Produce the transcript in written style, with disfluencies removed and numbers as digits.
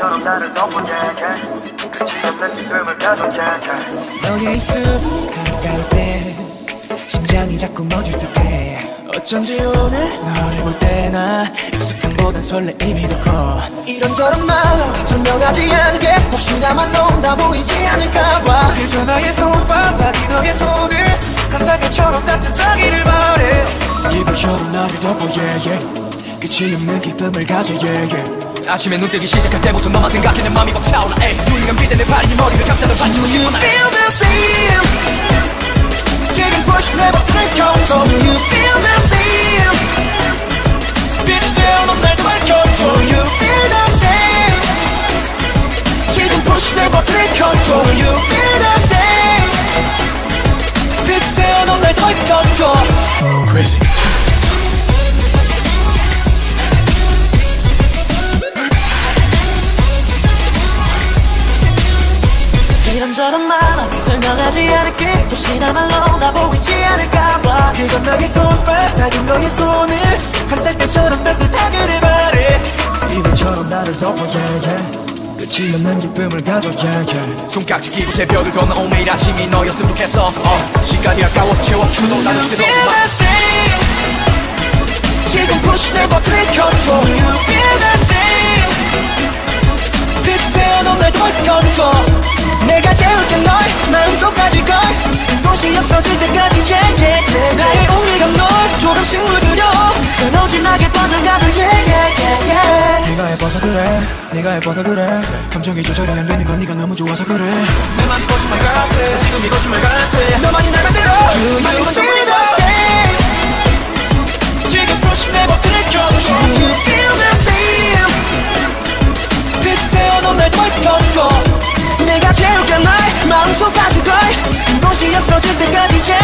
달빛처럼 나를 덮어줘 끝이 없는 기쁨을 가져가 너의 입술 가까울 때 심장이 자꾸 멎을 듯해 어쩐지 오늘 너를 볼 때나 익숙함보단 설레임이 더 커 이런저런 말로 설명하지 않게 혹시나만 넌다 보이지 않을까봐 그저 나의 손바닥이 너의 손을 감사계처럼 따뜻하기를 바래 이불처럼 나를 덮어 yeah, yeah. 끝이 없는 기쁨을 가져 yeah, yeah. 아침에 눈 뜨기 시작할 때부터 너만 생각해 내 맘이 벅차올라 눈이 감길 때 내 발이 네 머리를 감싸는 반지 Do you feel the same? 지금 push 내 버튼을 켜줘 Do you feel the same? 빛이 되어 넌 날 밝혀줘 Do you feel the same? 지금 push 내 버튼을 켜줘 Do you feel the same? 빛이 되어 넌 날 밝혀줘 Crazy 이런저런 말로 설명하지 않을게 혹시나 말로 나 보이지 않을까봐 그건 너의 손바닥인 너의 손을 감쌀 때처럼 따뜻하기를 바래 이불처럼 나를 덮어 yeah, yeah. 끝이 없는 기쁨을 가져 yeah, yeah. 손깍지 끼고 새벽을 건너온 매일 아침이 너였으면 좋겠어 시간이 아까워 채워 추도 나는 Do you feel the same? 지금 push 내 버튼을 켜줘 Do you feel the same? 빛이 되어 넌 날 밝혀줘 내가 재울게 널 마음속까지 걸 곳이 없어질 때까지 yeah, yeah, yeah. 나의 온기가 널 조금씩 물들여 서러진하게 뻗어가도 yeah, yeah, yeah, yeah. 네가 예뻐서 그래 네가 예뻐서 그래 감정이 조절이 안 되는 건 네가 너무 좋아서 그래 내 맘이 거짓말 같아 지금 이 거짓말 같아 너만이 날 만들어 많은 건 전부 다 same 지금 push 내 버튼을 켜줘 Do you feel the same? 빛이 되어 넌 날 밝혀줘 내가 재울게 널 마음속까지 걸 곳이 없어질 때까지 yeah,